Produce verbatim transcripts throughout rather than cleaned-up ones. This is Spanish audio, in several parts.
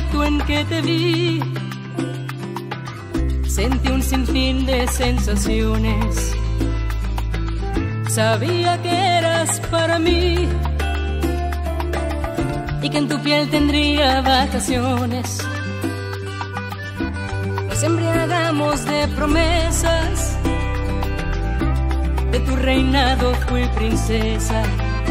momento en que te vi, sentí un sinfín de sensaciones. Sabía que eras para mí y que en tu piel tendría vacaciones. Nos embriagamos de promesas, de tu reinado fui princesa.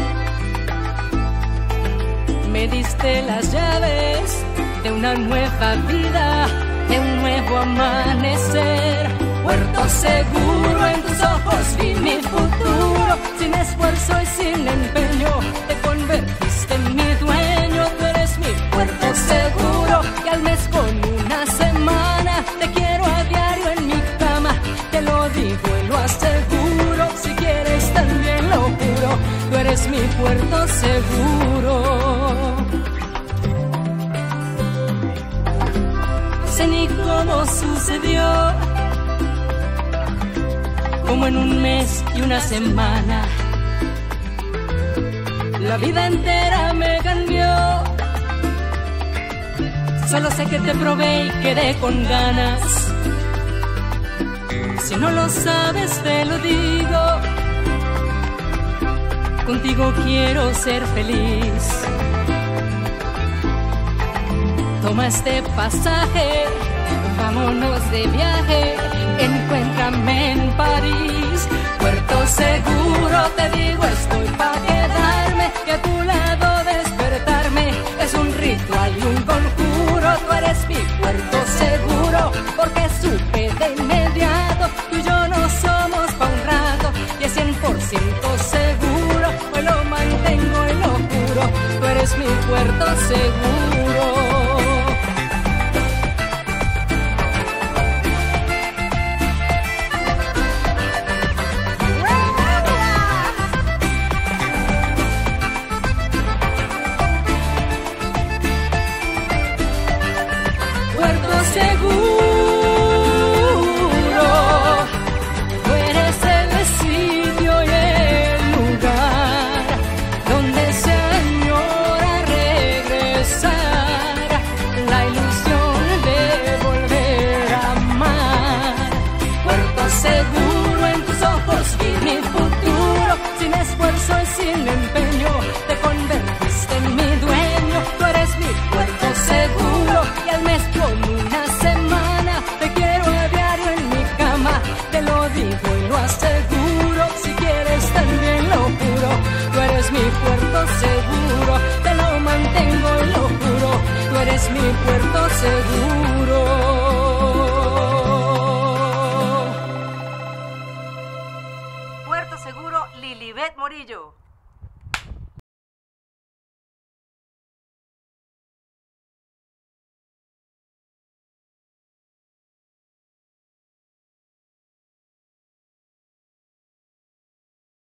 Me diste las llaves de una nueva vida, de un nuevo amanecer. Puerto seguro, en tus ojos vi mi futuro. Sin esfuerzo y sin empeño te convertiste en mi dueño. Tú eres mi puerto seguro, y al mes con una semana te quiero a diario en mi cama. Te lo digo y lo aseguro, si quieres también lo juro. Tú eres mi puerto seguro. No sé ni cómo sucedió, como en un mes y una semana, la vida entera me cambió. Solo sé que te probé y quedé con ganas. Si no lo sabes te lo digo, contigo quiero ser feliz. Toma este pasaje, vámonos de viaje, encuéntrame en París. Puerto seguro, te digo, estoy pa' quedarme, que a tu lado despertarme es un ritual y un conjuro. Tú eres mi puerto seguro, porque supe de inmediato, tú y yo no somos pa' un rato, y es cien por ciento seguro, hoy lo mantengo y lo juro. Tú eres mi puerto seguro. Seguro, tú eres el sitio y el lugar donde se añora regresar, la ilusión de volver a amar. Puerto seguro, en tus ojos vi mi futuro. Sin esfuerzo y sin empeño te convertiste en mi dueño. Tú eres mi puerto seguro, y al mes con una semana te quiero a diario en mi cama. Te lo digo y lo aseguro, si quieres también lo juro. Tú eres mi puerto seguro, te lo mantengo y lo juro. Tú eres mi puerto seguro.